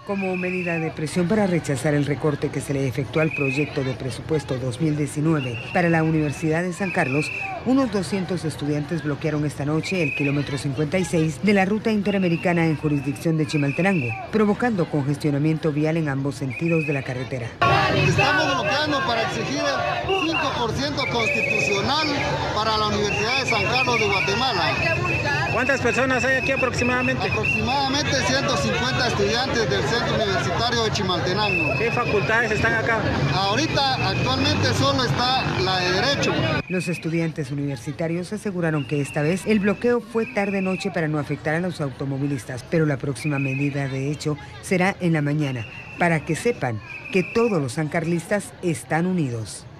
Como medida de presión para rechazar el recorte que se le efectuó al proyecto de presupuesto 2019 para la Universidad de San Carlos, unos 200 estudiantes bloquearon esta noche el kilómetro 56 de la ruta interamericana en jurisdicción de Chimaltenango, provocando congestionamiento vial en ambos sentidos de la carretera. Estamos bloqueando para exigir el 5% constitucional para la Universidad de San Carlos de Guatemala. ¿Cuántas personas hay aquí aproximadamente? Aproximadamente 150 estudiantes del Centro Universitario de Chimaltenango. ¿Qué facultades están acá? Ahorita, actualmente, solo está la de Derecho. Los estudiantes universitarios aseguraron que esta vez el bloqueo fue tarde-noche para no afectar a los automovilistas, pero la próxima medida, de hecho, será en la mañana, para que sepan que todos los sancarlistas están unidos.